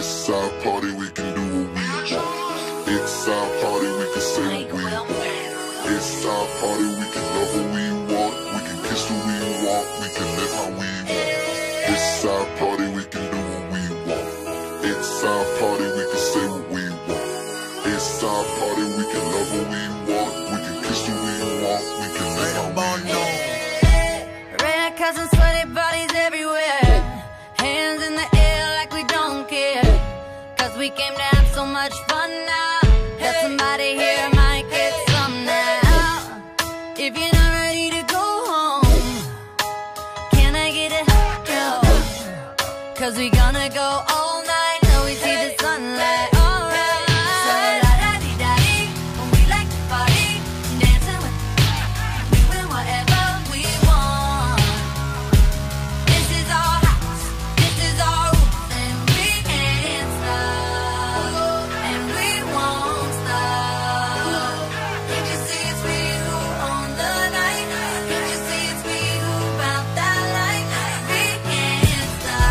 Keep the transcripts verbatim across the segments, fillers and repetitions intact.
It's our party, we can do what we want. It's our party, we can say what we want. It's our party, we can love what we want. We can kiss who we want, we can live how we want. It's our party, we can do what we want. It's our party, we can say what we want. It's our party, we can love what we want. We can kiss who we want, we can live how we want. Red cousins, sweaty bodies everywhere. Hands in the air like we don't care. Cause we came to have so much fun now. That somebody here might get some now. If you're not ready to go home, can I get a go? Cause we gonna go all night till we see the sunlight. Alright. So la-da-dee-da-dee, when we like to party, dancing with, doing whatever we want. This is our house, this is our rules, and we can't stop, and we won't stop. Can't you see it's we who own the night? Can't you see it's we who bout that light? We can't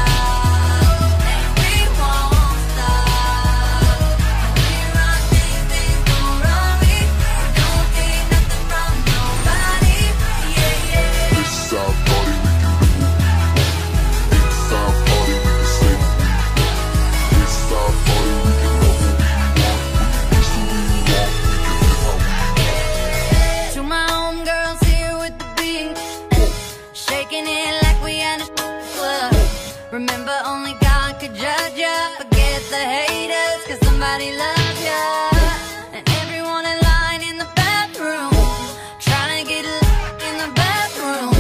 stop, and we won't stop. We run things, things don't run me. Don't take nothing from nobody. Yeah, yeah. It's our party, we can do what we want. It's our party, we can say what we want. It's our party, we can love what we want. We can kiss who we want, we can live how we want. To my homegirls here with the beat, shaking it like we at a club. Remember, only God could judge ya. Forget the haters, cause somebody loves ya. And everyone in line in the bathroom, trying to get a in the bathroom.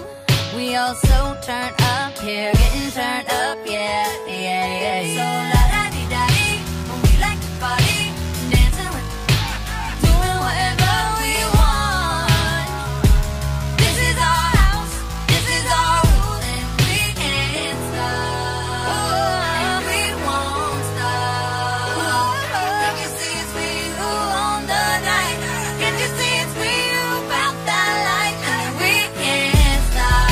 We all so turned up here, getting turned up, yeah, yeah, yeah, yeah. So la-da-dee-da-dee, when we like to party, dancing with, doing whatever we want. This is our house, this is our rules, and we can't stop, and we won't stop. Can't you see it's we who own the night? Can't you see it's we who bout that light? And we can't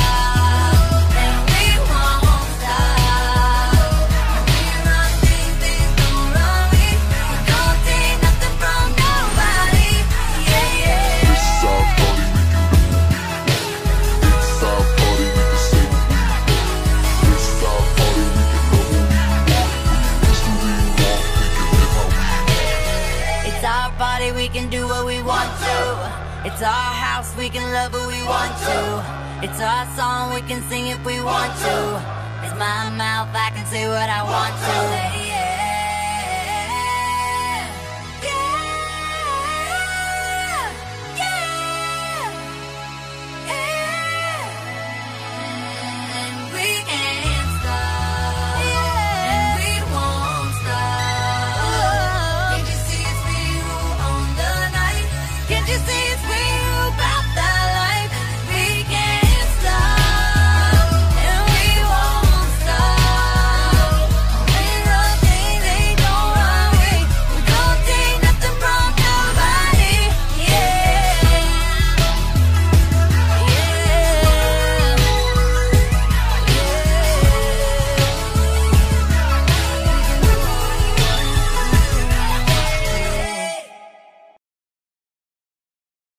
stop, and we won't stop. We run things, things don't run me. We don't take nothing from nobody. Yeah, yeah. It's our party, we can do what we want. It's our party, we can say what we want. It's our party, we can love what we want. We can kiss who we want, we can live how we want. It's our party, we can do what we want to. It's our house, we can love who we want to. It's our song, we can sing if we want to. It's my mouth, I can say what I want to.